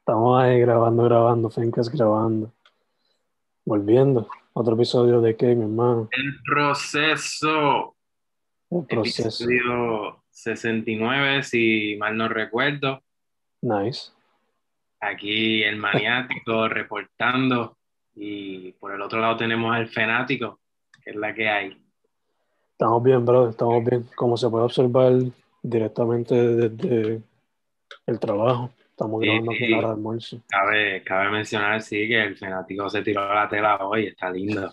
Estamos ahí grabando, Fencas grabando, volviendo. Otro episodio de qué, mi hermano, El proceso, el proceso. episodio 69 si mal no recuerdo. Nice. Aquí el maniático reportando y por el otro lado tenemos el fanático, que es la que hay. Estamos bien, brother, estamos bien. Como se puede observar directamente desde el trabajo, estamos Sí, grabando aquí en la hora de sí, almuerzo. cabe mencionar, sí, que el fanático se tiró a la tela hoy, está lindo.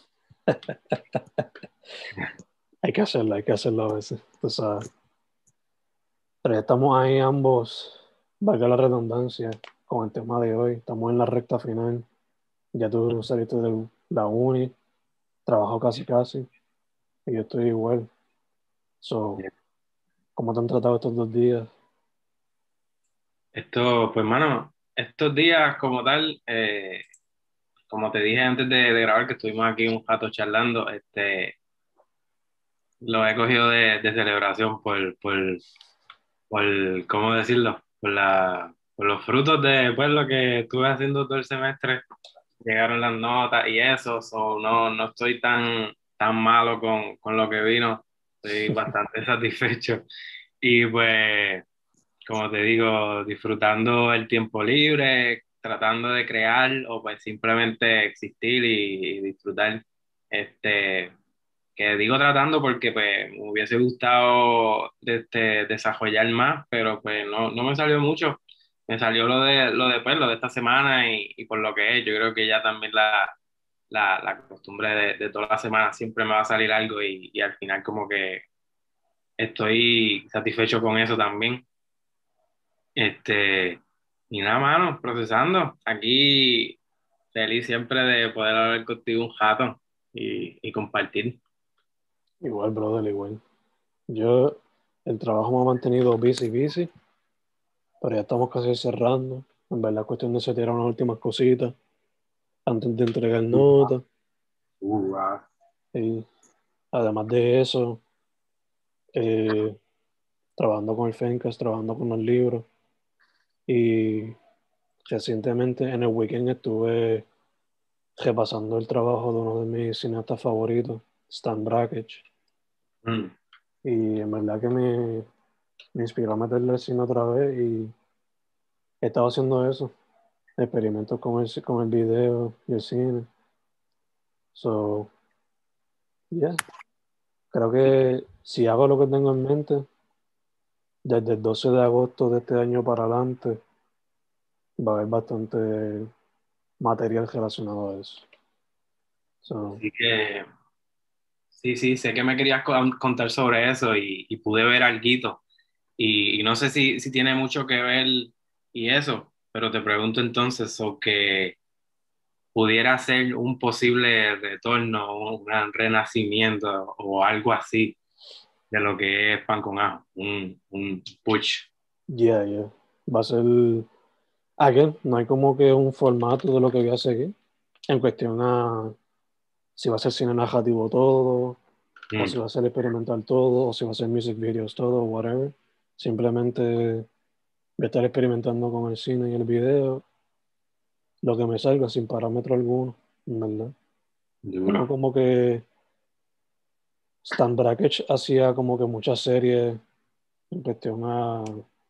Hay que hacerlo a veces, tú sabes. Pero ya estamos ahí ambos, valga la redundancia, con el tema de hoy. Estamos en la recta final. Ya tú saliste de la uni, trabajo casi casi, y yo estoy igual. So, ¿cómo te han tratado estos 2 días? Esto, pues, mano, estos días como tal, como te dije antes de grabar, que estuvimos aquí un rato charlando, lo he cogido de celebración por, ¿cómo decirlo? Por los frutos de pues, lo que estuve haciendo todo el semestre. Llegaron las notas y eso, so, no estoy tan malo con lo que vino. Estoy bastante satisfecho. Y pues, como te digo, disfrutando el tiempo libre, tratando de crear o pues simplemente existir y disfrutar. Este, que digo tratando porque pues me hubiese gustado desarrollar más, pero pues no me salió mucho. Me salió lo de esta semana y por lo que es, yo creo que ya también la costumbre de toda la semana siempre me va a salir algo y al final como que estoy satisfecho con eso también. Este, y nada, mano, procesando. Aquí feliz siempre de poder hablar contigo un rato y compartir. Igual, brother, igual. Yo, el trabajo me ha mantenido busy, pero ya estamos casi cerrando. En verdad, cuestión de se tirar unas últimas cositas antes de entregar notas. Ah. Y además de eso, eh, trabajando con el Fencas, trabajando con los libros. Y recientemente en el weekend estuve repasando el trabajo de uno de mis cineastas favoritos, Stan Brakhage. Mm. Y en verdad que me inspiró a meterle al cine otra vez y he estado haciendo eso, experimentos con el video y el cine. So, yeah, creo que si hago lo que tengo en mente, desde el 12 de agosto de este año para adelante, va a haber bastante material relacionado a eso. So, Así que sí, sé que me querías contar sobre eso y pude ver alguito. Y no sé si tiene mucho que ver y eso, pero te pregunto entonces, o que pudiera ser un posible retorno, un gran renacimiento o algo así de lo que es pan con ajo, un push. yeah. Va a ser, again, no hay como que un formato de lo que voy a seguir en cuestión a si va a ser cine narrativo todo, o si Mm, va a ser experimental todo, o si va a ser music videos todo, whatever. Simplemente voy a estar experimentando con el cine y el video, lo que me salga sin parámetro alguno, en verdad. Uno duro. como que Stan Brakhage hacía como que muchas series en cuestión a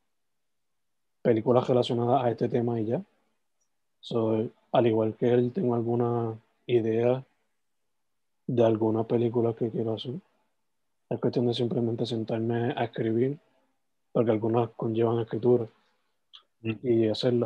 películas relacionadas a este tema y ya. So, al igual que él, tengo alguna idea de alguna película que quiero hacer. Es cuestión de simplemente sentarme a escribir, porque algunas conllevan escritura, Mm, y hacerla.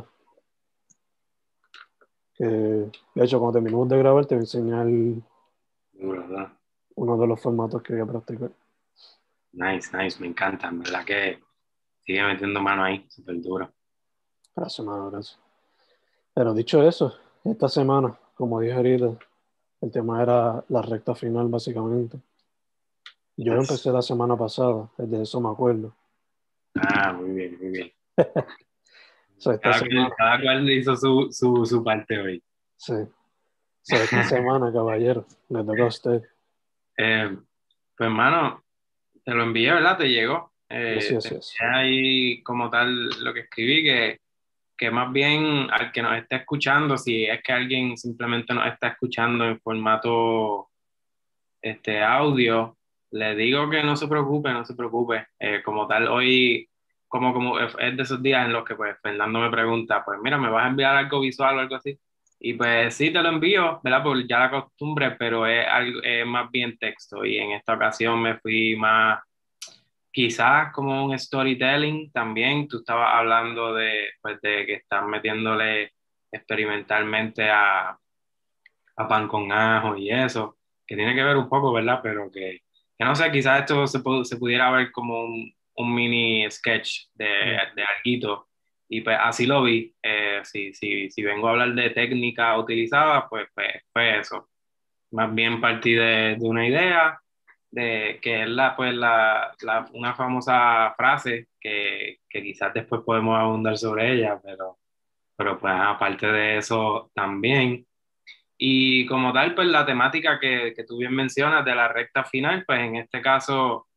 Que, de hecho, cuando terminemos de grabar, te voy a enseñar duro, ¿verdad? uno de los formatos que voy a practicar. Nice, me encanta, en verdad que sigue metiendo mano ahí, súper duro. Gracias, mano, gracias. Pero dicho eso, esta semana, como dije ahorita, el tema era la recta final, básicamente. Yo Yes. empecé la semana pasada, desde eso me acuerdo. Ah, muy bien. So, esta semana, Cada cual hizo su parte hoy. sí. So, esta semana, caballero, le toca a usted. Eh, pues, hermano, te lo envié, ¿verdad? Te llegó. Yes, yes, Te yes. envié ahí como tal lo que escribí, que que más bien al que nos esté escuchando, si es que alguien simplemente nos está escuchando en formato audio, le digo que no se preocupe, no se preocupe. Como tal, hoy, como es de esos días en los que pues Fernando me pregunta, pues mira, ¿me vas a enviar algo visual o algo así? Y pues sí, te lo envío, ¿verdad? Por ya la costumbre, pero es más bien texto. Y en esta ocasión me fui más, quizás como un storytelling también. Tú estabas hablando pues, de que estás metiéndole experimentalmente a pan con ajo y eso, que tiene que ver un poco, ¿verdad? Pero que no sé, quizás esto se pudiera ver como un mini sketch Mm. de alguito, y pues así lo vi. Si vengo a hablar de técnica utilizada, pues fue eso. Más bien partí de una idea, de que es una famosa frase que quizás después podemos abundar sobre ella, pero pues aparte de eso también. Y como tal, pues la temática que tú bien mencionas de la recta final, pues en este caso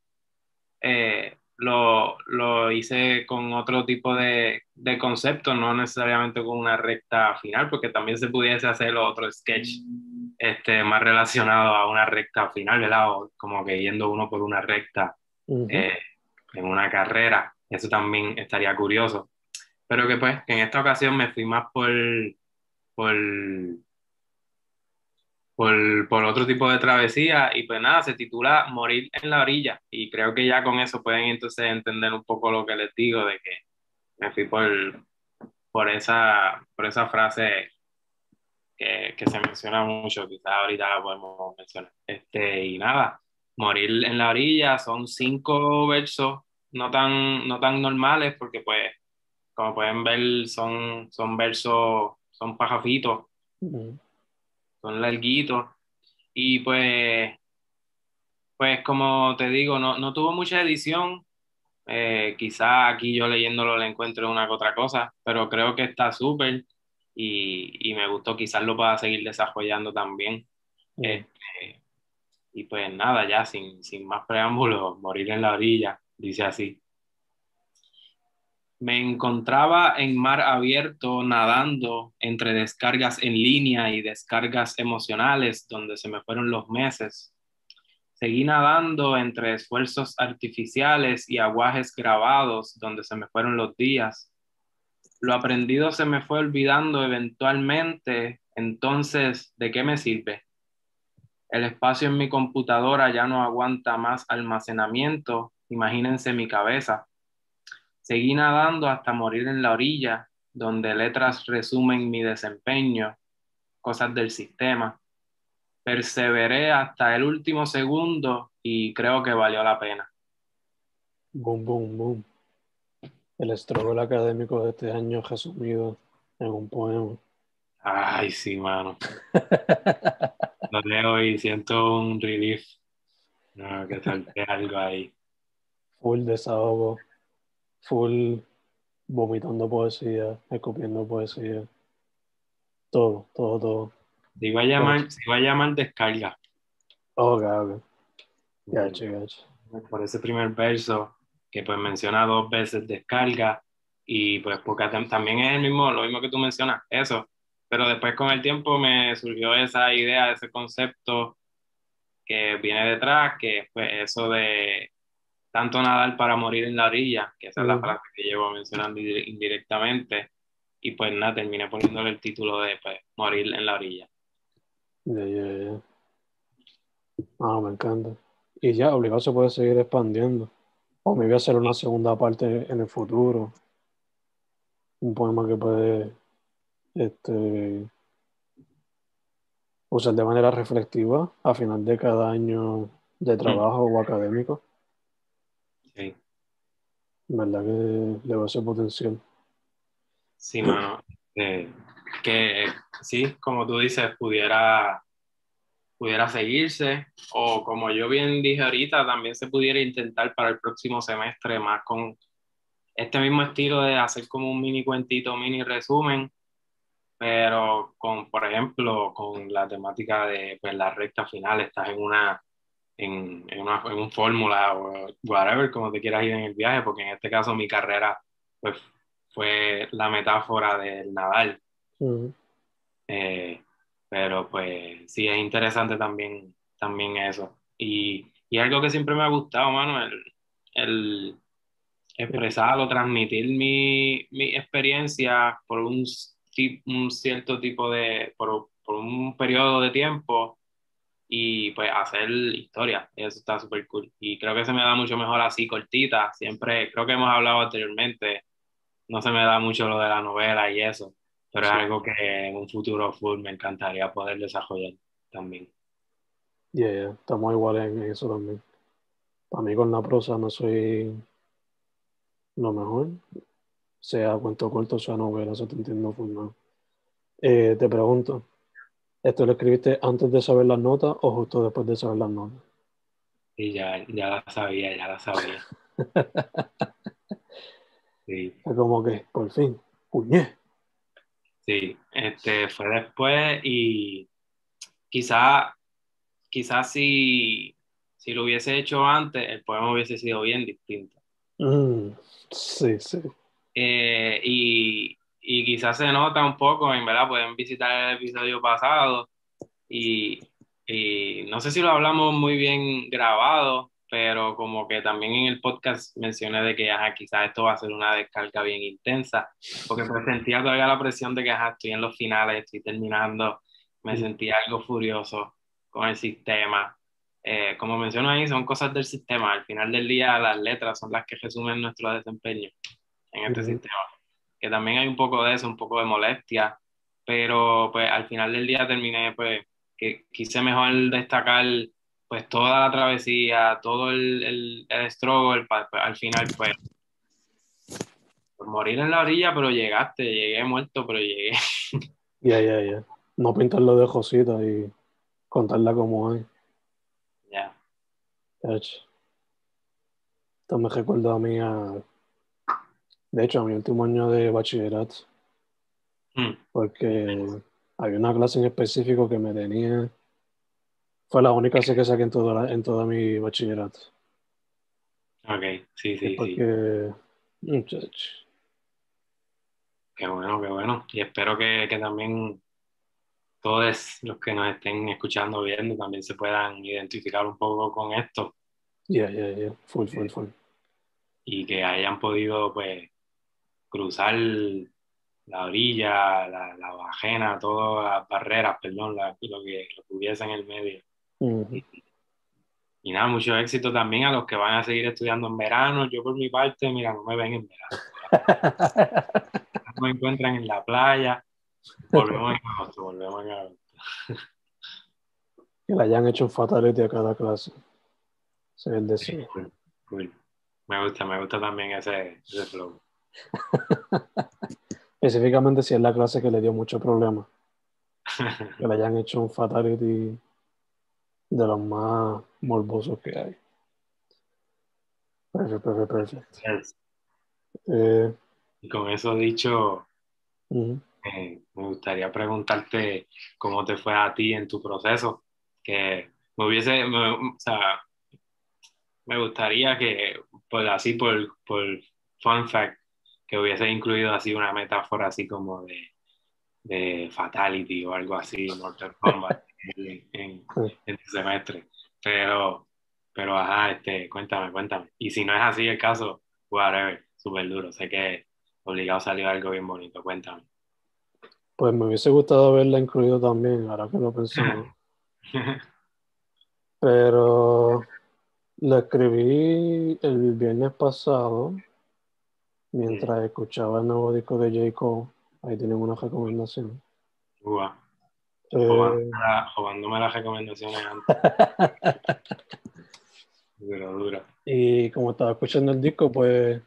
lo hice con otro tipo de concepto, no necesariamente con una recta final, porque también se pudiese hacer otro sketch más relacionado a una recta final, ¿verdad? O como que yendo uno por una recta Ujú. eh, en una carrera, eso también estaría curioso. Pero que pues, que en esta ocasión me fui más por por otro tipo de travesía y pues nada, se titula Morir en la orilla y creo que ya con eso pueden entonces entender un poco lo que les digo de que me fui por esa frase que se menciona mucho, quizás ahorita la podemos mencionar. Y nada, Morir en la orilla son 5 versos no tan normales porque pues como pueden ver son versos, son pajafitos, Ujú. son larguitos y pues como te digo, no tuvo mucha edición. Quizá aquí yo leyéndolo le encuentro una que otra cosa, pero creo que está súper y me gustó. Quizás lo pueda seguir desarrollando también. Mm. Este, y pues nada, ya sin más preámbulos, morir en la orilla, dice así. Me encontraba en mar abierto nadando entre descargas en línea y descargas emocionales donde se me fueron los meses. Seguí nadando entre esfuerzos artificiales y aguajes grabados donde se me fueron los días. Lo aprendido se me fue olvidando eventualmente, entonces, ¿de qué me sirve? El espacio en mi computadora ya no aguanta más almacenamiento, imagínense mi cabeza. Seguí nadando hasta morir en la orilla, donde letras resumen mi desempeño, cosas del sistema. Perseveré hasta el último segundo y creo que valió la pena. Boom, boom, boom. El struggle académico de este año resumido en un poema. Ay, sí, mano. Lo leo y siento un relief. No, que salté algo ahí. Full desahogo, full vomitando poesía, escupiendo poesía. Todo, todo, todo. Todo. Se iba a llamar descarga. Oh, cabrón. Mm, Gacho, gacho. Por ese primer verso que pues menciona 2 veces descarga y pues porque también es lo mismo que tú mencionas, eso. Pero después con el tiempo me surgió esa idea, ese concepto que viene detrás, que pues eso de tanto nadar para morir en la orilla, que esa es la Ujú. frase que llevo mencionando indirectamente, y pues nada, terminé poniéndole el título de pues, Morir en la orilla. Ya, ya, ya. Ah, me encanta. Y ya, obligado se puede seguir expandiendo. O me voy a hacer una segunda parte en el futuro. Un poema que puede este, usar de manera reflexiva a final de cada año de Mm, trabajo o académico. sí, ¿Verdad que le veo ese potencial? sí, mano. Que sí, como tú dices, pudiera seguirse, o como yo bien dije ahorita, también se pudiera intentar para el próximo semestre más con este mismo estilo de hacer como un mini cuentito, mini resumen pero con, por ejemplo, con la temática de pues, la recta final, estás en un fórmula o whatever, como te quieras ir en el viaje, porque en este caso mi carrera pues, fue la metáfora del Nadal. Ujú. Eh, pero pues sí, es interesante también eso. Y algo que siempre me ha gustado, mano, el expresar o transmitir mi experiencia por un cierto tipo por un periodo de tiempo y pues hacer historia. Eso está súper cool. Y creo que se me da mucho mejor así, cortita. Siempre, creo que hemos hablado anteriormente, no se me da mucho lo de la novela y eso, pero es Sí, algo que en un futuro full me encantaría poder desarrollar también. yeah, yeah, estamos iguales en eso también. Para mí con la prosa no soy lo mejor, sea cuento corto, sea novela, eso te entiendo full, ¿no? Te pregunto, ¿esto lo escribiste antes de saber las notas o justo después de saber las notas? Y ya la sabía, ya la sabía. Sí, Es como que, por fin, puñé. sí. Fue después y quizá, quizás si lo hubiese hecho antes, el poema hubiese sido bien distinto. Mm, sí, sí. Y quizás se nota un poco, en verdad, pueden visitar el episodio pasado y, y no sé si lo hablamos muy bien grabado, pero como que también en el podcast mencioné de que ajá, quizás esto va a ser una descarga bien intensa, porque pues sentía todavía la presión de que ajá, estoy en los finales, estoy terminando, me Mm, sentía algo furioso con el sistema. Como menciono ahí, son cosas del sistema. Al final del día, las letras son las que resumen nuestro desempeño en este mm, sistema. Que también hay un poco de eso, un poco de molestia, pero pues al final del día terminé pues que quise mejor destacar pues toda la travesía, todo el struggle, pues, al final pues por morir en la orilla, pero llegaste, llegué muerto, pero llegué. ya, ya, ya. No pintarlo de Josita y contarla como es. Ya. Ech. Esto me recuerda a mí de hecho, a mi último año de bachillerato, Hmm. porque había una clase en específico que me tenía, fue la única clase que saqué en toda mi bachillerato. Ok, sí, Es sí, sí. porque, muchach, Qué bueno, qué bueno. Y espero que también todos los que nos estén escuchando, viendo, también se puedan identificar un poco con esto ya, ya, ya, full, full, full. y que hayan podido pues cruzar la orilla, la bajena, todas las barreras, perdón, lo que hubiese en el medio. Ujú. Y, y nada, mucho éxito también a los que van a seguir estudiando en verano. Yo por mi parte, mira, no me ven en verano. No me encuentran en la playa. Volvemos en agosto, volvemos en agosto. Que le hayan hecho un fatality a cada clase. Ese es el deseo. Cool, cool. Me gusta también ese flow. Específicamente si es la clase que le dio mucho problema. Que le hayan hecho un fatality de los más morbosos que hay. Perfecto, perfecto, perfecto. Yes. Eh, Y con eso dicho, ujú. me gustaría preguntarte cómo te fue a ti en tu proceso, que o sea, me gustaría que, pues así por fun fact, que hubiese incluido así una metáfora así como de Fatality o algo así, Mortal Kombat en tu semestre. Pero, pero ajá, cuéntame. Y si no es así el caso, whatever, súper duro. Sé que obligado salió algo bien bonito, cuéntame. Pues me hubiese gustado haberla incluido también, ahora que lo pensamos. Pero lo escribí el viernes pasado Mm, mientras escuchaba el nuevo disco de J. Cole. Ahí tienen una recomendación. ua, Eh, robándome las recomendaciones antes, duro, duro. y como estaba escuchando el disco, pues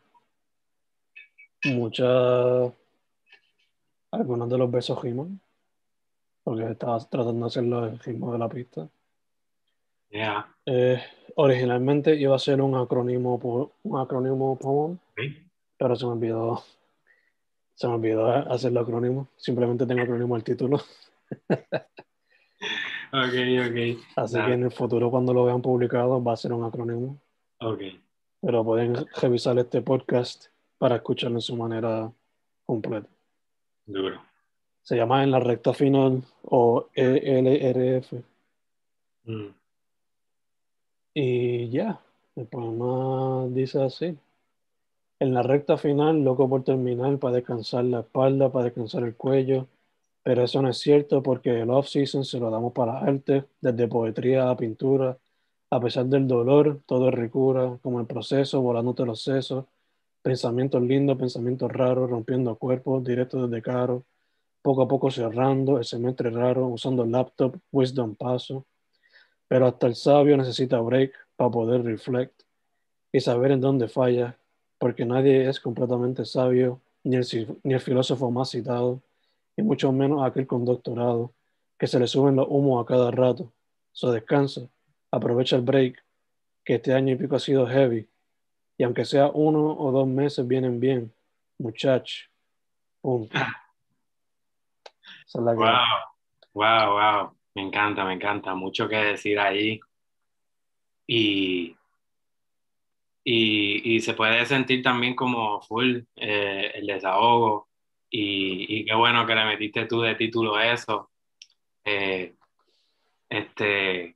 muchas, algunos de los versos riman, porque estaba tratando de hacerlo el ritmo de la pista. Yeah. Eh, Originalmente iba a ser un acrónimo poem, Ok, pero se me olvidó hacer el acrónimo. Simplemente tengo acrónimo al título. ok, ok, Así que dale, en el futuro, cuando lo vean publicado, va a ser un acrónimo. ok. Pero pueden revisar este podcast para escucharlo en su manera, completo. Duro. Se llama En la recta final o ELRF. Mm. Y ya, el poema dice así. En la recta final, loco por terminar, para descansar la espalda, para descansar el cuello. Pero eso no es cierto porque el off-season se lo damos para arte, desde poesía a pintura. A pesar del dolor, todo es ricura, como el proceso, volándote los sesos. Pensamientos lindos, pensamientos raros, rompiendo cuerpos, directo desde caro. Poco a poco cerrando, el semestre raro, usando laptop, wisdom paso. Pero hasta el sabio necesita break para poder reflect y saber en dónde falla, porque nadie es completamente sabio, ni el filósofo más citado, y mucho menos aquel con doctorado, que se le suben los humos a cada rato. So descansa, aprovecha el break, que este año y pico ha sido heavy, y aunque sea 1 o 2 meses vienen bien, muchach, punto. Esa es la que hay. Wow, wow, wow. Me encanta. Mucho que decir ahí. Y, y se puede sentir también como full el desahogo. Y qué bueno que le metiste tú de título eso. Eh, este,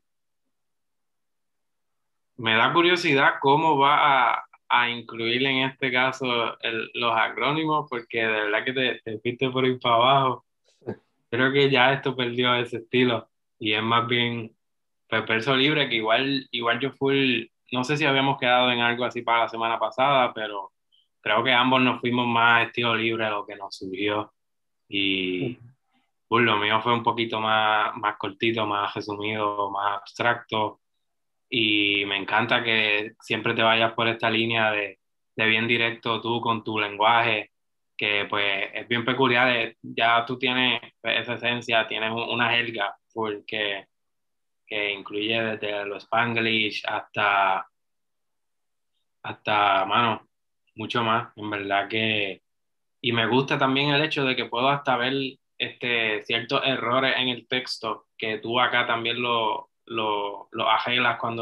Me da curiosidad cómo va a incluir en este caso los acrónimos, porque de verdad que te fuiste por ir para abajo. Creo que ya esto perdió ese estilo y es más bien pues, verso libre, que igual yo full, no sé si habíamos quedado en algo así para la semana pasada, pero creo que ambos nos fuimos más estilo libre a lo que nos surgió y pues, lo mío fue un poquito más cortito, más resumido, más abstracto y me encanta que siempre te vayas por esta línea de bien directo tú con tu lenguaje, que pues es bien peculiar, ya tú tienes pues, esa esencia, tienes una jerga full que incluye desde lo Spanglish hasta, mano, mucho más, en verdad que, y me gusta también el hecho de que puedo hasta ver ciertos errores en el texto que tú acá también lo arreglas cuando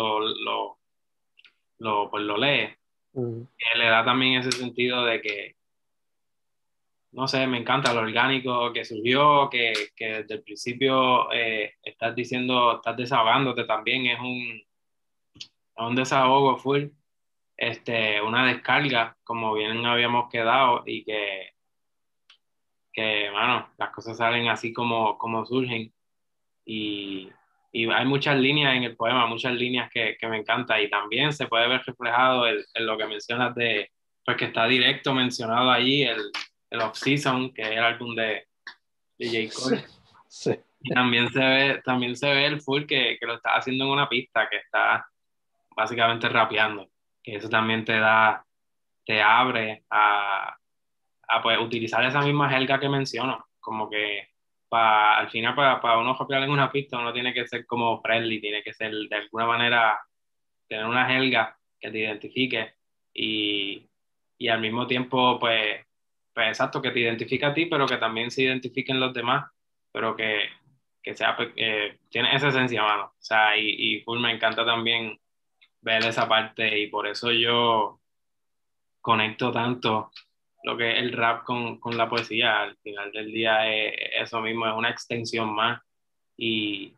pues lo lees, Mm, que le da también ese sentido de que, no sé, me encanta lo orgánico que surgió, que desde el principio estás diciendo, estás desahogándote también, es un desahogo full, una descarga, como bien habíamos quedado, y mano, las cosas salen así como surgen. Y, y hay muchas líneas en el poema, muchas líneas que me encantan y también se puede ver reflejado en lo que mencionas pues que está directo mencionado allí, el Off-Season, que es el álbum de J. sí, Cole. sí. Y también se ve el full que lo está haciendo en una pista, que está básicamente rapeando, que eso también te abre a pues, utilizar esa misma jerga que menciono, como que al final para uno copiar en una pista uno tiene que ser como friendly, tiene que ser de alguna manera tener una jerga que te identifique y, y al mismo tiempo pues exacto, que te identifique a ti, pero que también se identifiquen los demás, pero que sea, tiene esa esencia, mano. O sea, y full me encanta también ver esa parte y por eso yo conecto tanto lo que es el rap con la poesía. Al final del día es eso mismo, es una extensión más y,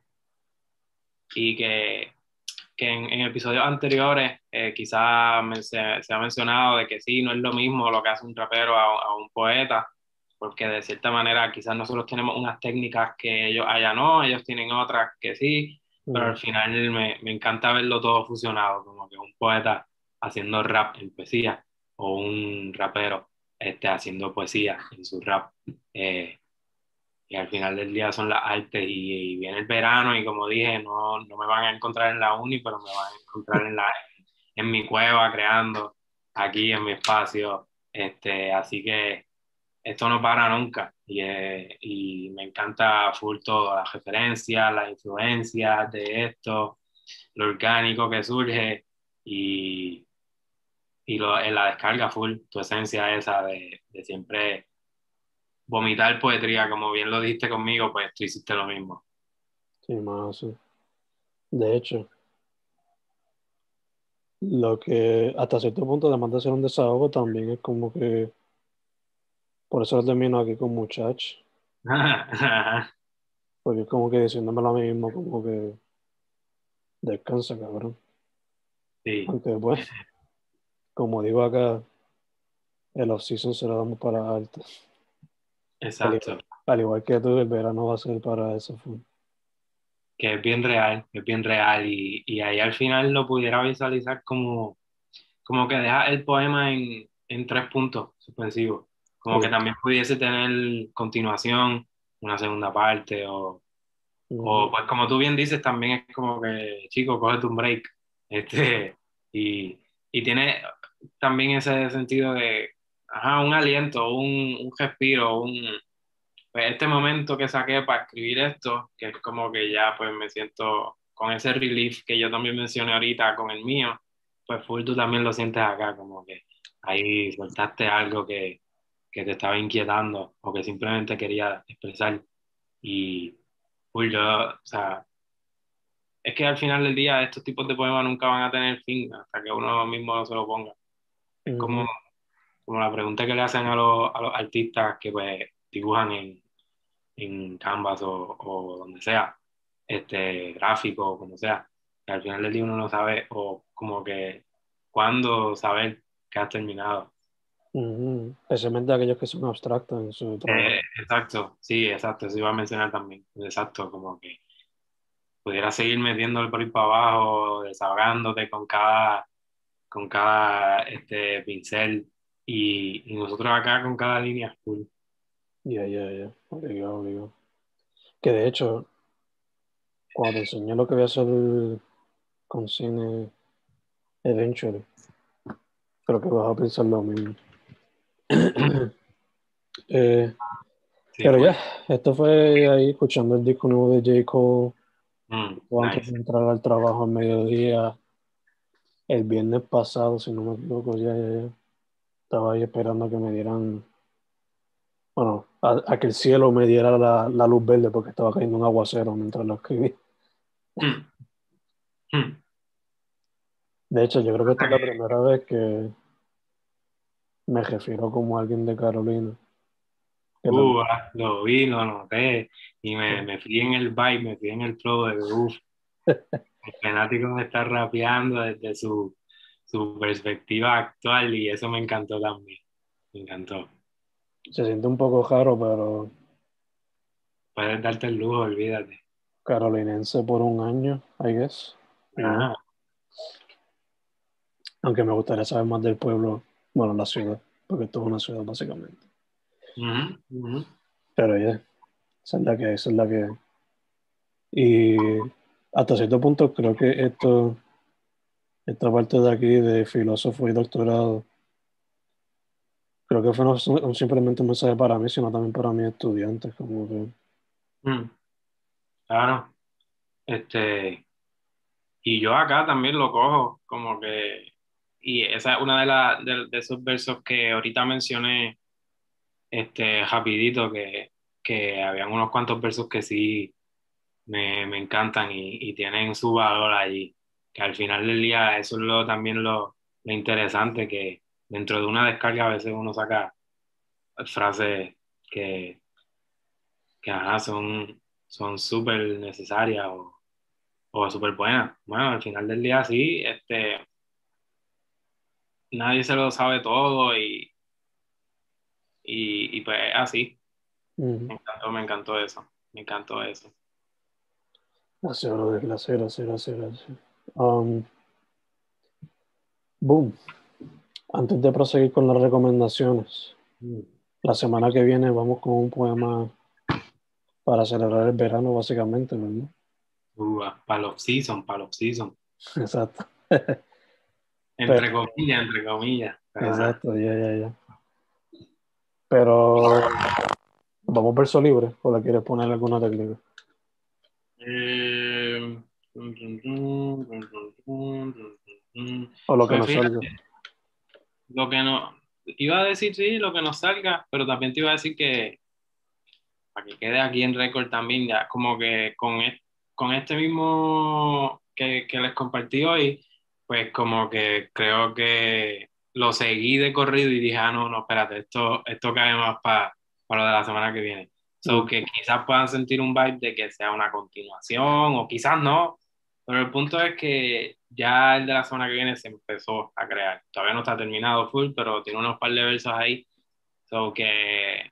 y que en episodios anteriores quizás se ha mencionado de que sí, no es lo mismo lo que hace un rapero a un poeta, porque de cierta manera quizás nosotros tenemos unas técnicas que ellos allá no, ellos tienen otras que sí, pero Mm, al final me encanta verlo todo fusionado, como que un poeta haciendo rap en poesía o un rapero haciendo poesía en su rap. Eh, y al final del día son las artes y viene el verano y como dije, no me van a encontrar en la uni, pero me van a encontrar en mi cueva creando, aquí en mi espacio. Así que esto no para nunca y me encanta full todo, las referencias, las influencias de esto, lo orgánico que surge y, en la descarga full, tu esencia esa de siempre vomitar poesía, como bien lo diste conmigo, pues tú hiciste lo mismo. sí, más sí. De hecho, lo que hasta cierto punto, además de ser un desahogo, también es como que Por eso lo termino aquí con muchacho. Porque es como que diciéndome lo mismo, como que descansa, cabrón. Sí, Aunque pues, como digo acá, el off-season se lo damos para alto. exacto. Al igual que tú, el verano va a ser para eso. Que es bien real y ahí al final lo pudiera visualizar como que deja el poema en tres puntos suspensivos, como que Sí. también pudiese tener continuación, una segunda parte o Ujú, pues como tú bien dices, también es como que, chico, cógete un break, este, y, y tiene también ese sentido de, ajá, un aliento, un respiro, pues este momento que saqué para escribir esto, que es como que ya pues me siento con ese relief que yo también mencioné ahorita con el mío, pues full tú también lo sientes acá, como que ahí soltaste algo que te estaba inquietando o que simplemente quería expresar y full yo, o sea, es que al final del día estos tipos de poemas nunca van a tener fin hasta que uno mismo no se lo ponga. Es ujú, como la pregunta que le hacen a los artistas que pues dibujan en Canvas o donde sea, gráfico o como sea, que al final del día uno no sabe o como que cuándo saber que has terminado. ujú. Especialmente aquellos que son abstractos en su trabajo. Exacto, sí, exacto, eso iba a mencionar también, exacto, como que pudieras seguir metiéndole por ahí para abajo, desahogándote con cada pincel y nosotros acá con cada línea full. Ya, ya, ya. Obligado, obligado. Que de hecho, cuando te enseñé lo que voy a hacer con cine eventually, creo que vas a pensar lo mismo. Eh, Sí, pero ya, full. esto fue ahí escuchando el disco nuevo de J. Cole o antes Nice. de entrar al trabajo al mediodía, el viernes pasado, si no me equivoco, ya. Estaba ahí esperando a que me dieran, bueno, a que el cielo me diera la luz verde porque estaba cayendo un aguacero mientras lo escribí. Mm, mm. De hecho, yo creo que esta es la primera vez que me refiero como alguien de Carolina. Que también, Lo vi, lo noté y me fui en el vibe, me fui en el flow de uff, el fanático me está rapeando desde su perspectiva actual y eso me encantó también, me encantó. se siente un poco raro, pero Puedes darte el lujo, olvídate. carolinense por un año, I guess. You know. Ajá. Aunque me gustaría saber más del pueblo, bueno, la ciudad, porque esto es una ciudad básicamente. Ujú, ujú. Pero ya, esa es la que hay, esa es la que hay. Y hasta cierto punto creo que esta parte de aquí de filósofo y doctorado, creo que fue no simplemente un mensaje para mí, sino también para mis estudiantes, como que, Mm, claro, y yo acá también lo cojo, como que, y esa es una de esos versos que ahorita mencioné, rapidito, que habían unos cuantos versos que sí me encantan y tienen su valor allí, que al final del día eso es también lo interesante, que dentro de una descarga a veces uno saca frases que, que ajá, son súper necesarias o súper buenas. Bueno, al final del día sí, nadie se lo sabe todo y pues así, mm, me encantó eso, me encantó eso. gracias, brother, gracias, gracias, gracias, gracias. Um, boom. Antes de proseguir con las recomendaciones, Mm. la semana que viene vamos con un poema para celebrar el verano, básicamente, ¿verdad? Para los season, Exacto. entre Pero, comillas, entre comillas. Pero, ajá. exacto, ya, ya, ya. Pero, ¿vamos verso libre o le quieres poner alguna técnica? O lo que Pues nos salga. fíjate, lo que no, iba a decir sí, lo que nos salga, pero también te iba a decir que, para que quede aquí en récord también, ya como que con este mismo que les compartí hoy, pues como que creo que lo seguí de corrido y dije, no, no, espérate, esto cae más para lo de la semana que viene. So Mm. que quizás puedan sentir un vibe de que sea una continuación, o quizás no, pero el punto es que ya el de la semana que viene se empezó a crear. Todavía no está terminado full, pero tiene unos par de versos ahí. So que,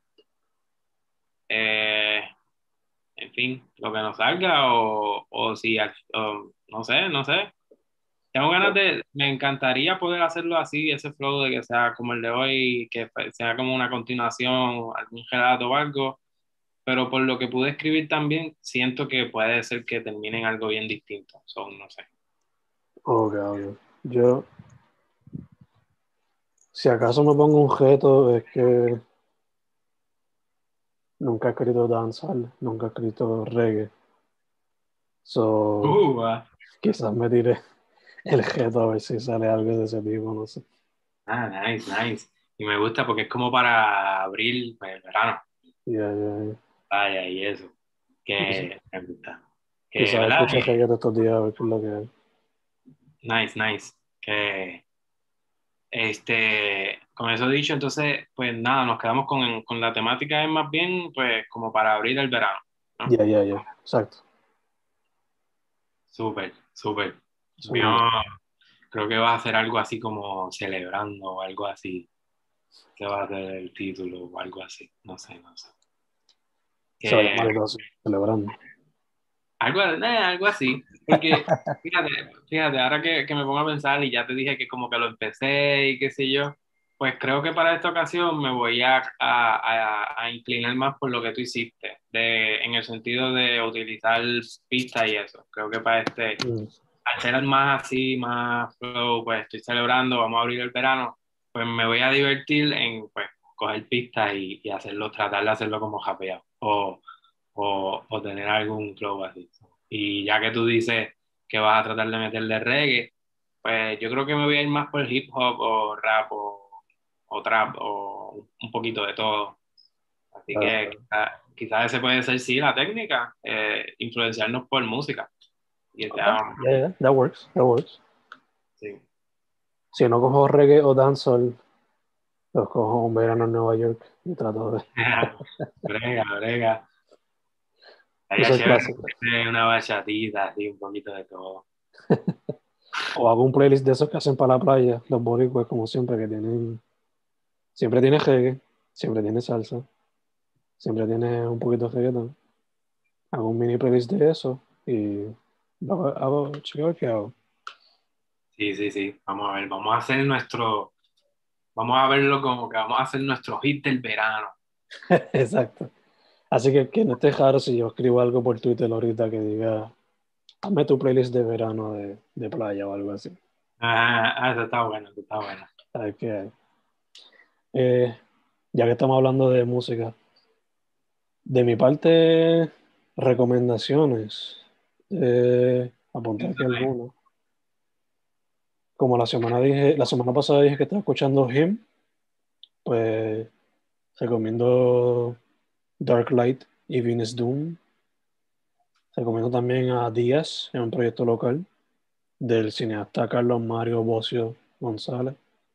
eh, en fin, lo que nos salga, o si, no sé, no sé. Tengo ganas me encantaría poder hacerlo así, ese flow de que sea como el de hoy, que sea como una continuación, algún relato o algo, pero por lo que pude escribir también, siento que puede ser que termine en algo bien distinto, no sé. Ok, ok. Yo, si acaso me pongo un reto, es que nunca he escrito dancehall, nunca he escrito reggae. So, Ah, quizás me tire el reto a ver si sale algo de ese tipo, no sé. nice, nice. Y me gusta porque es como para abril, pues, el verano. Ya, ya, ya. Vaya, y eso, Quizás, que me gusta. Que, quizás ¿verdad? escuche reggae estos días a ver qué es lo que hay. Nice, nice. Que con eso dicho, entonces, pues nada, nos quedamos con la temática, es más bien, pues, como para abrir el verano, ¿no? Ya, ya, ya. Exacto. Súper, súper. Eso Mío, me gusta. creo que va a ser algo así como celebrando o algo así, que va a ser el título o algo así, no sé, no sé. Se va a Que llamar y todo así, celebrando. algo así, porque fíjate, fíjate, ahora que me pongo a pensar y ya te dije que como que lo empecé y qué sé yo, pues creo que para esta ocasión me voy a inclinar más por lo que tú hiciste, en el sentido de utilizar pistas y eso. Creo que para Mm. al ser más así, más flow, pues estoy celebrando, vamos a abrir el verano, pues me voy a divertir en pues coger pistas y hacerlo, tratar de hacerlo como japeado o tener algún flow así. Y ya que tú dices que vas a tratar de meterle reggae, pues yo creo que me voy a ir más por hip hop o rap o trap o un poquito de todo. Así que Uh, quizás ese puede ser sí la técnica, influenciarnos por música. Y okay. está, Yeah, yeah, that works, that works. sí. Si no cojo reggae o dancehall, los cojo un verano en Nueva York y trato de Brega, brega. Estaría usar chévere clásicos. tener una bachatita, así, un poquito de todo. O hago un playlist de esos que hacen para la playa, los boricuas, como siempre, que tienen, siempre tiene reggae, siempre tiene salsa, siempre tiene un poquito de reggaeton. Hago un mini playlist de eso y chequeo qué hago. Sí, sí, sí. Vamos a ver, vamos a verlo como que vamos a hacer nuestro hit del verano. Exacto. Así que no esté raro si yo escribo algo por Twitter ahorita que diga, hazme tu playlist de verano de playa o algo así. Eso está bueno, eso está bueno. A ver qué hay. Eh, ya que estamos hablando de música, de mi parte, recomendaciones. Apunté aquí algunas. Como la semana pasada dije que estaba escuchando Him, pues recomiendo Dark Light y Venus Doom. Recomiendo también a Díaz, en un proyecto local del cineasta Carlos Mario Bocio González.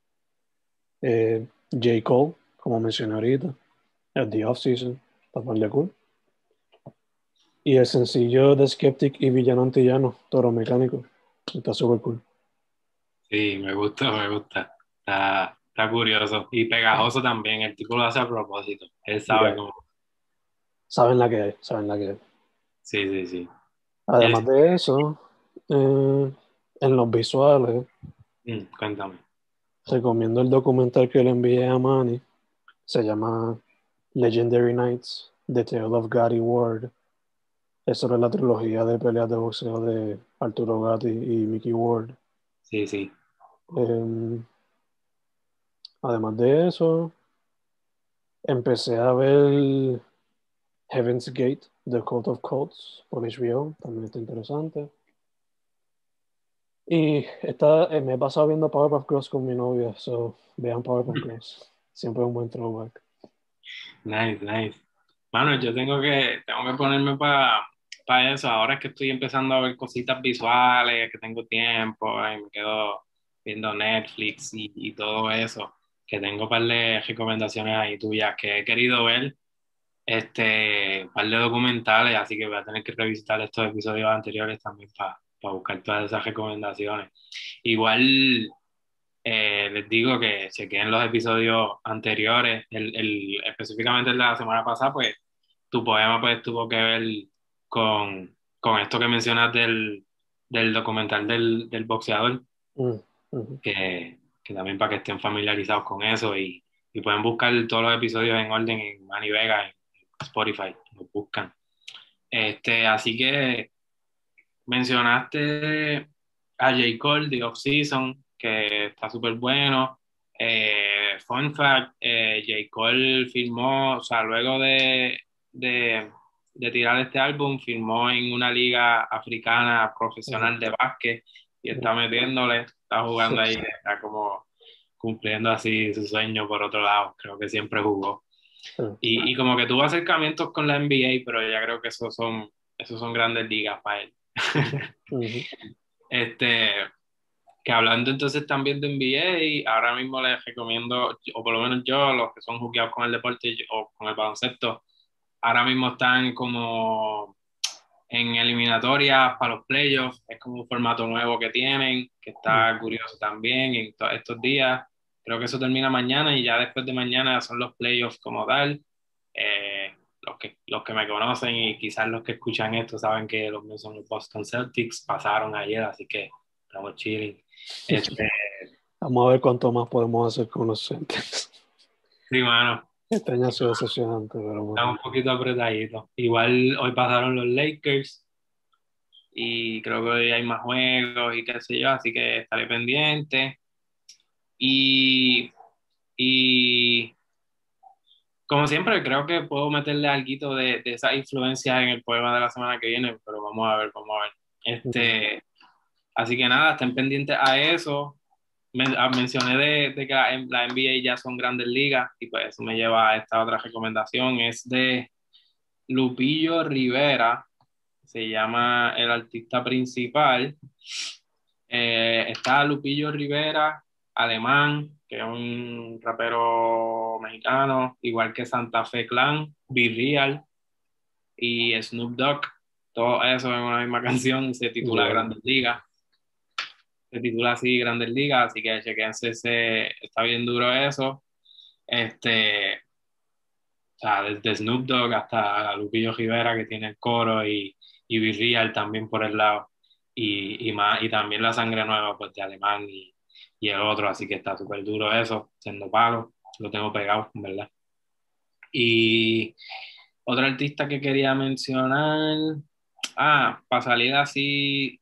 J. Cole, como mencioné ahorita, el The Off-Season, está par de cool. Y el sencillo de Skeptic y Villano Antillano, Toro Mecánico, está súper cool. Sí, me gusta, me gusta. Está curioso y pegajoso también. El tipo lo hace a propósito. Él sabe Ya, cómo. saben la que hay, saben la que hay. Sí, sí, sí. Es, Además de eso, en los visuales, cuéntame. recomiendo el documental que le envié a Manny. Se llama Legendary Nights, The Tale of Gatti Ward. Es sobre la trilogía de peleas de boxeo de Arturo Gatti y Mickey Ward. Sí, sí. Eh, además de eso, empecé a ver Heaven's Gate, The Cult of Cults por HBO, también está interesante. Y me he pasado viendo Powerpuff Girls con mi novia, so vean Powerpuff Girls. Siempre un buen throwback. Nice, nice. Mano, yo tengo que ponerme para eso. Ahora es que estoy empezando a ver cositas visuales, que tengo tiempo y me quedo. viendo Netflix y todo eso, que tengo un par de recomendaciones ahí tuyas que he querido ver, un par de documentales, así que voy a tener que revisitar estos episodios anteriores también para buscar todas esas recomendaciones. Igual les digo que chequen los episodios anteriores, específicamente el de la semana pasada, pues tu poema pues tuvo que ver con esto que mencionas del documental del boxeador, Mm, ujú. que también para que estén familiarizados con eso y pueden buscar todos los episodios en orden en Manny Vega, en Spotify, los buscan. Así que mencionaste a J. Cole, The Off-Season, que está súper bueno. Fun fact, J. Cole firmó, o sea, luego de, de tirar este álbum, firmó en una liga africana Ujú. profesional de básquet y Ujú. está metiéndole, está jugando ahí, está como cumpliendo así su sueño por otro lado, creo que siempre jugó. Sí. Y como que tuvo acercamientos con la NBA, pero ya creo que esos son grandes ligas para él. Ujú. Este, que hablando entonces también de NBA, ahora mismo les recomiendo, o por lo menos yo, los que son jugueados con el deporte o con el baloncesto, ahora mismo están como en eliminatorias para los playoffs, es como un formato nuevo que tienen, que Ujú. está curioso también en estos días. Creo que eso termina mañana y ya después de mañana son los playoffs como tal. Los que me conocen y quizás los que escuchan esto saben que los míos son los Boston Celtics, pasaron ayer, así que estamos chilling. Este, Vamos a ver cuánto más podemos hacer con los Celtics. sí, mano, Este año ha sido decepcionante, pero está bueno. un poquito apretadito. Igual hoy pasaron los Lakers y creo que hoy hay más juegos y qué sé yo, así que estaré pendiente. Y, y como siempre, creo que puedo meterle alguito de esa influencia en el poema de la semana que viene, pero vamos a ver, vamos a ver. Ujú. Así que nada, estén pendientes a eso. Mencioné de que la NBA ya son grandes ligas y pues eso me lleva a esta otra recomendación. Es de Lupillo Rivera, se llama el artista principal. Está Lupillo Rivera, alemán, que es un rapero mexicano, igual que Santa Fe Clan, Be Real y Snoop Dogg. Todo eso en una misma canción, se titula Ya, Grandes Ligas. Se titula así Grandes Ligas, así que chequense, está bien duro eso. O sea, desde Snoop Dogg hasta Lupillo Rivera, que tiene el coro, y Be Real también por el lado, y también La Sangre Nueva, pues de Alemán y el otro, así que está súper duro eso, siendo palo, lo tengo pegado, en verdad. Y otro artista que quería mencionar, para salir así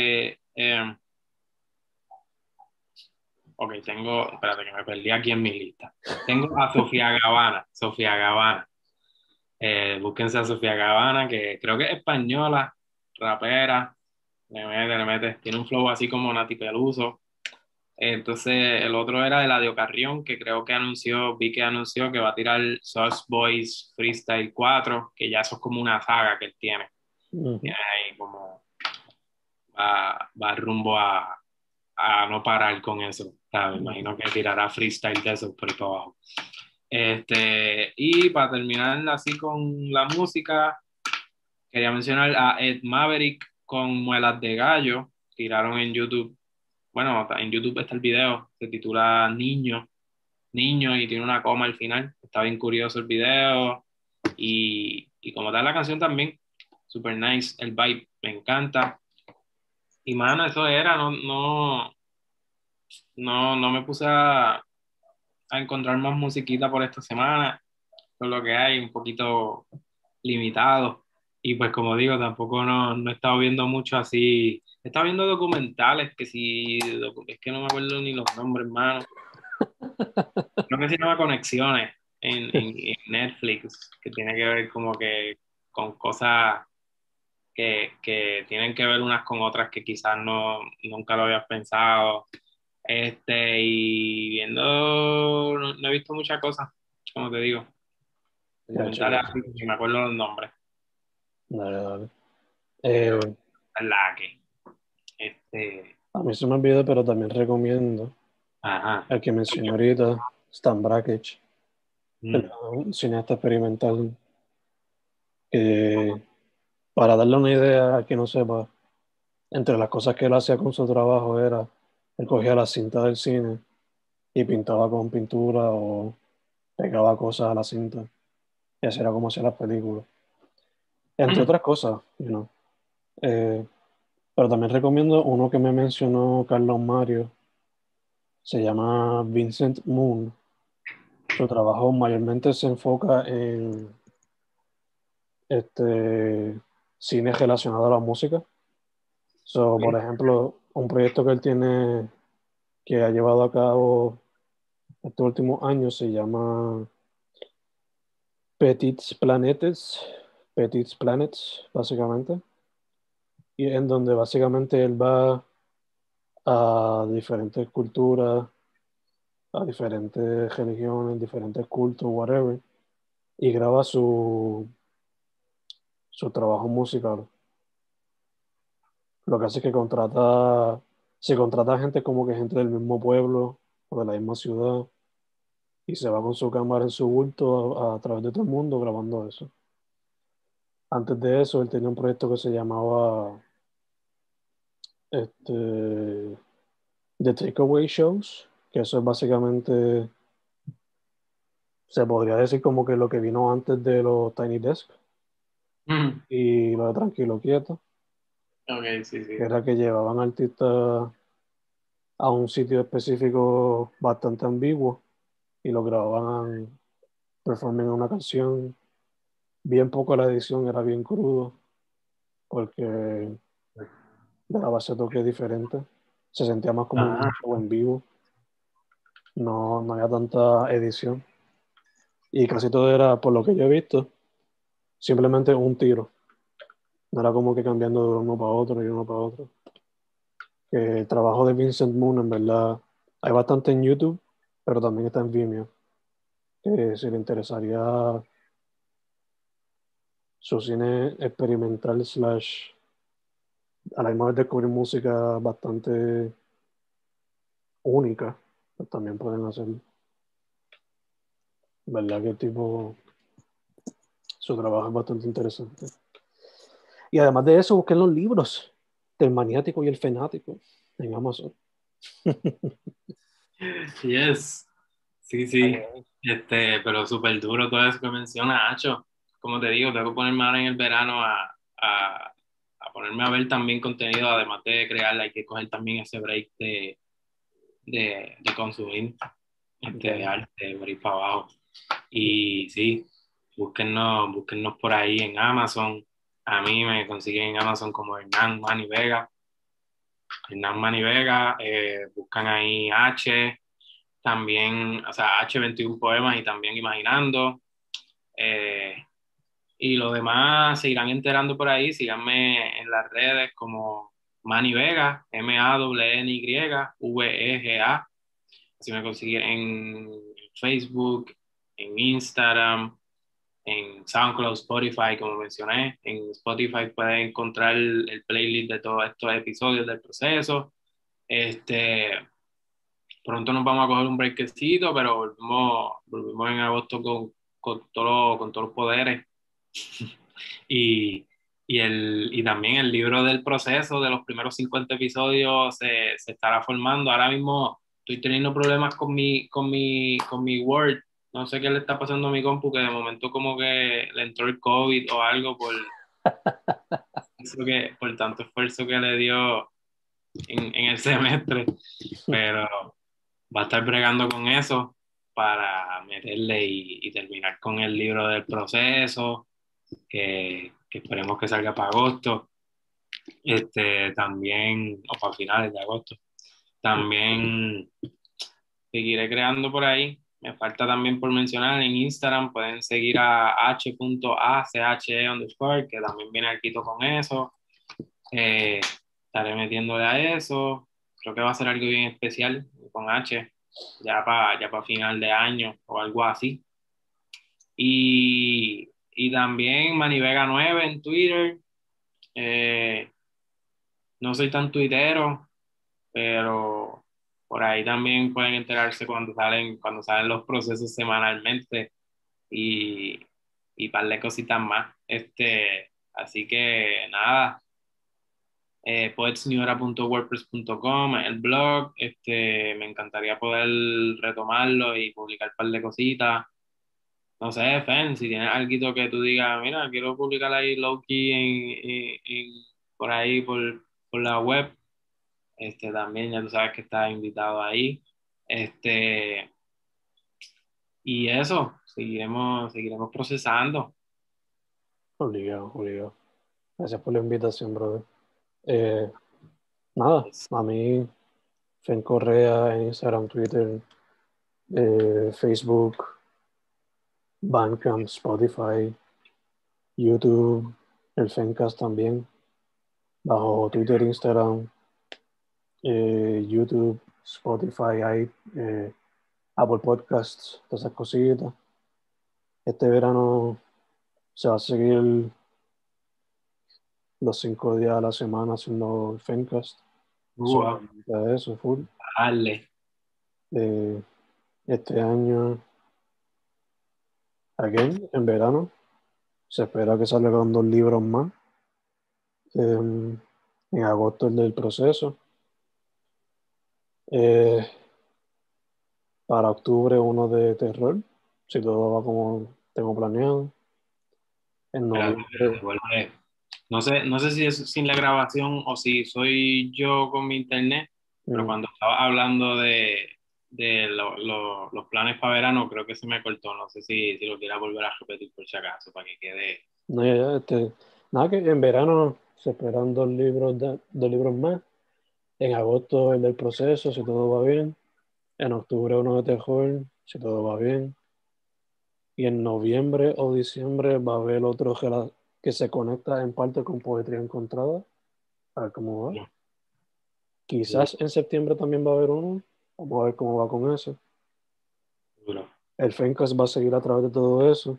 ok, espérate que me perdí aquí en mi lista. Tengo a Sofía Gavana. Búsquense a Sofía Gavana, que creo que es española, rapera, le mete, tiene un flow así como Nati Peluso. Entonces, el otro era Eladio Carrión, que creo que vi que anunció que va a tirar Sauce Boys Freestyle 4, que ya eso es como una saga que él tiene. ujú. Tiene ahí como, va rumbo a no parar con eso. O sea, me Ujú. imagino que tirará freestyle de esos por ahí para abajo. Y para terminar así con la música, quería mencionar a Ed Maverick con Muelas de Gallo. Tiraron en YouTube, bueno, en YouTube está el video, se titula Niño y tiene una coma al final. Está bien curioso el video y como tal la canción también, super nice, el vibe, me encanta. Y mano, eso era, no me puse a encontrar más musiquita por esta semana, con lo que hay, un poquito limitado. Y pues como digo, tampoco no he estado viendo mucho así. He estado viendo documentales que sí, es que no me acuerdo ni los nombres, hermano. Creo que se llama Conexiones en Netflix, que tiene que ver como que con cosas que tienen que ver unas con otras que quizás nunca lo habías pensado. Y viendo, no he visto muchas cosas, como te digo. Gacho, Documentales gacho. así, si me acuerdo los nombres. Dale, dale. Pero Eh, es la que, A mí se me olvidó, pero también recomiendo Ajá. el que mencioné ahorita, Stan Brakhage, Mm. un cineasta experimental que, para darle una idea a quien no sepa, entre las cosas que él hacía con su trabajo era, él cogía la cinta del cine y pintaba con pintura o pegaba cosas a la cinta. Y así era como hacía las películas. Entre otras cosas, you know. Eh, pero también recomiendo uno que me mencionó Carlos Mario, se llama Vincent Moon. Su trabajo mayormente se enfoca en cine relacionado a la música. So, por ejemplo, un proyecto que él tiene que ha llevado a cabo estos últimos años se llama Petits Planetes, Petits Planets, básicamente, y en donde básicamente él va a diferentes culturas, a diferentes religiones, diferentes cultos, whatever, y graba su trabajo musical. Lo que hace es que se contrata gente como que gente del mismo pueblo o de la misma ciudad y se va con su cámara en su bulto a través de todo el mundo grabando eso. Antes de eso, él tenía un proyecto que se llamaba este, The Takeaway Shows, que eso es básicamente, se podría decir como que lo que vino antes de los Tiny Desk Mm. y lo de Tranquilo Quieto, Ok, sí, que sí. era que llevaban artistas a un sitio específico bastante ambiguo y lo grababan performing una canción. Bien poco la edición, era bien crudo, porque le daba ese toque diferente. Se sentía más como un Ajá. show en vivo, no había tanta edición. Y casi todo era, por lo que yo he visto, simplemente un tiro. No era como que cambiando de uno para otro y uno para otro. Que el trabajo de Vincent Moon, en verdad, hay bastante en YouTube, pero también está en Vimeo. Que si le interesaría su cine experimental slash a la misma vez descubrir música bastante única, pues también pueden hacerlo. ¿Verdad que tipo su trabajo es bastante interesante? Y además de eso, busquen los libros del maniático y el fanático en Amazon. Yes. Sí, sí. Pero súper duro todo eso que menciona, Hacho. Como te digo, tengo que ponerme ahora en el verano a ponerme a ver también contenido, además de crearla, hay que coger también ese break de consumir Ya, arte por ahí para abajo. Y sí, búsquennos por ahí en Amazon. A mí me consiguen en Amazon como Hernán Manny Vega. Hernán Manny Vega, buscan ahí H, también, o sea, H 21 poemas y también Imaginando. Eh, y lo demás se irán enterando por ahí. Síganme en las redes como Manny Vega, MANNY-VEGA. Así me consiguen en Facebook, en Instagram, en SoundCloud, Spotify, como mencioné. En Spotify pueden encontrar el playlist de todos estos episodios del proceso. Este, Pronto nos vamos a coger un breakcito, pero volvemos en agosto con todos los poderes. Y, y también el libro del proceso de los primeros 50 episodios se estará formando. Ahora mismo estoy teniendo problemas con mi Word. No sé qué le está pasando a mi compu, que de momento como que le entró el COVID o algo por tanto esfuerzo que le dio en el semestre. Pero va a estar bregando con eso para meterle y terminar con el libro del proceso, que esperemos que salga para agosto, también, o para finales de agosto. También seguiré creando por ahí. Me falta también por mencionar en Instagram, pueden seguir a h.ache_, que también viene aquí con eso. Estaré metiéndole a eso. Creo que va a ser algo bien especial con H, ya para final de año o algo así. Y también Manivega 9 en Twitter. No soy tan tuitero, pero por ahí también pueden enterarse cuando salen los procesos semanalmente y, y par de cositas más. Así que nada, poetsnewera.wordpress.com, el blog, me encantaría poder retomarlo y publicar un par de cositas. No sé, Fen, si tienes algo que tú digas, mira, quiero publicar ahí low-key por ahí, por la web, también ya tú sabes que estás invitado ahí. Este, y eso, seguiremos procesando. Obligado, obligado. Gracias por la invitación, brother. Eh, Nada, Es- a mí, Fen Correa en Instagram, Twitter, Facebook, Bandcamp, Spotify, YouTube, el Fencast también, bajo Twitter, Instagram, YouTube, Spotify, Apple Podcasts, todas esas cositas. Este verano se va a seguir los 5 días a la semana haciendo el Fencast. Wow, Solamente eso, full. dale. Eh, este año, again, en verano, se espera que salgan 2 libros más. En agosto el del proceso. Eh, para octubre uno de terror, si todo va como tengo planeado. En Espérate, noviembre, vuelve. No sé si es sin la grabación o si soy yo con mi internet, pero mm, cuando estaba hablando de los planes para verano, creo que se me cortó. No sé si lo quiera volver a repetir por si acaso, para que quede. no, nada que en verano se esperan 2 libros, 2 libros más. En agosto el del proceso, si todo va bien. En octubre uno de terror, si todo va bien. Y en noviembre o diciembre va a haber otro que se conecta en parte con Poetría Encontrada. A ver cómo va. No, duro, Quizás en septiembre también va a haber uno. Vamos a ver cómo va con eso. duro. El Fencast va a seguir a través de todo eso.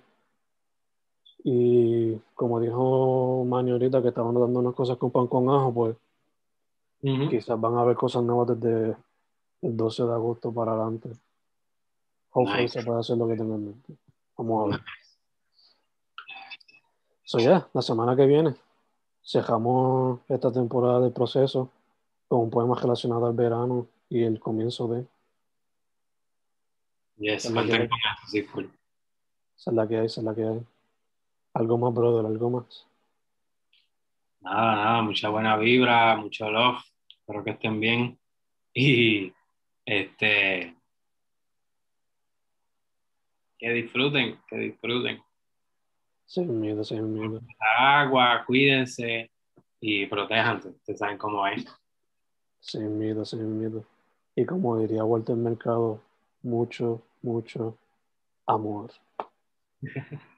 Y como dijo Manny ahorita que estaban dando unas cosas con pan con ajo, pues Ujú. quizás van a haber cosas nuevas desde el 12 de agosto para adelante. Hopefully Nice. se puede hacer lo que tengo en mente. Vamos a ver. Nice. So ya, la semana que viene cerramos esta temporada de proceso con un poema relacionado al verano y el comienzo de... Esa Yes, es la que cuenten hay, con eso, sí, full. esa es la que hay, esa es la que hay. Algo más, brother, algo más. Nada, nada, mucha buena vibra, mucho love. Espero que estén bien. Y este, que disfruten, que disfruten. Sin miedo, sin miedo. Agua, cuídense y protéjanse. Ustedes saben cómo es. Sin miedo, sin miedo. Y como diría Walter Mercado, mucho, mucho amor.